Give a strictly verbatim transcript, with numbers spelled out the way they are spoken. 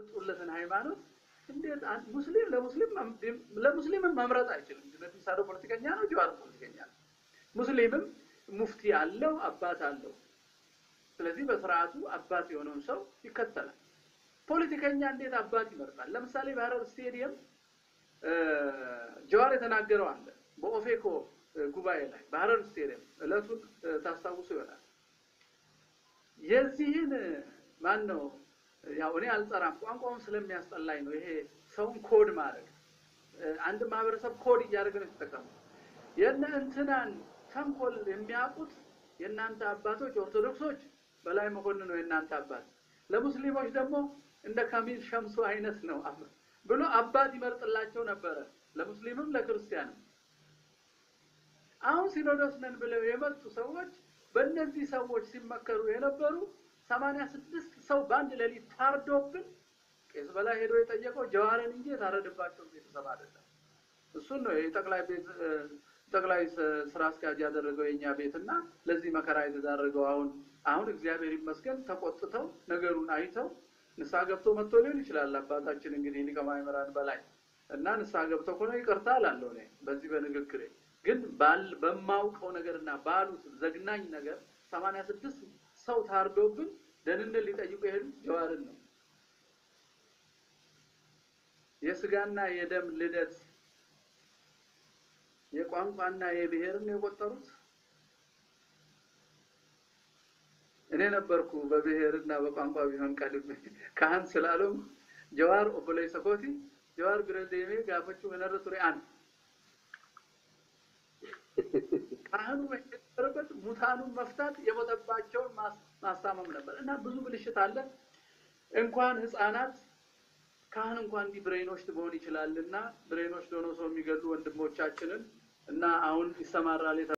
ጡለትን ሃይማኖት እንዴት ሙስሊም ለሙስሊም ለሙስሊም መምረጥ አይችልም ስለዚህ ሳዶ ፖለቲከኛ ነው ጀዋር ፖለቲከኛ ነው ሙስሊምም ሙፍቲ አለው አባት አለው ስለዚህ በስርዓቱ አባት የሆነው ሰው ይከተላል ፖለቲከኛ እንዴት አባት ይመርጣል ለምሳሌ በሐረር ስቴዲየም ጀዋር የተናገረው አለ በኦፌኮ ጉባኤ ላይ በሐረር ስቴዲየም እለቱን ታስታውሱ ይሆናል የዚህን ማን ነው ያው እኔ አልጸራም ቋንቋውን ስለሚያስጠላኝ ነው ይሄ ሰውን ኮድ ማድረግ አንድ ማህበረሰብ ኮድ እያደረገ ነው ተጠቀመው የነ እንትናን ተንኮል የሚያውቁት የናንተ አባቶች ኦርቶዶክሶች በላይ መኮንን ነው የናንተ አባት ለሙስሊሞች ደግሞ እንደ ካሚል ሸምሱ አይነት ነው ብሎ አባት ይመርጥላቸው ነበር ለሙስሊምም ለክርስቲያንም አሁን ሲኖዶስ ነን ብለው የመጡ ሰዎች በእነዚህ ሰዎች ሲመከሩ የነበሩ ሰማንያ ስድስት ሰው ባንድ ለሊት ታርዶብን ቄስ በላይ ሄዶ የጠየቀው ጀዋርን እንጂ ታረደባቸው ቤተሰብ አይደለም እሱ ነው የጠቅላይ ቤት ጠቅላይ ስራ አስኪያጅ ያደረገው የኛ ቤትና ለዚህ መከራ የተዳረገው አሁን አሁን እግዚአብሔር ይመስገን ተቆጥተው ነገሩን አይተው ንሳ ገብቶ መጥቶ ሊሆን ይችላል አባታችን እንግዲህ ሊቀማይመራን በላይ እና ንሳ ገብቶ ኮነ ይቅርታል አለው ነው በዚህ በንግግሬ ግን ባል በማውቀው ነገርና ባሉት ዘግናኝ ነገር ሰማንያ ስድስት ሰው ታርዶብን ደንነል ሊጠይቁ ይሄን ጀዋርን ነው የስጋና የደም ልደት የቋንቋና የብሔርን የቆጠሩት እኔ ነበርኩ በብሔርና በቋንቋ ቢሆን ቀድም ካህን ስላለም ጀዋር ኦቦላይ ሰኮቲ ጀዋር ግረዴሜ ጋፈቹ ወነረቱሪ አን ካህኑ መከረበት ሙታኑን መፍታት የሞተባቸውን ማሳመም ነበር እና ብዙ ብልሽት አለ እንኳን ህፃናት ካህን እንኳን ዲ ብሬኖች ትሆን ይችላልና ብሬኖች ዶኖ ሰው የሚገሉ ወንድሞቻችንን እና አሁን ይሰማራል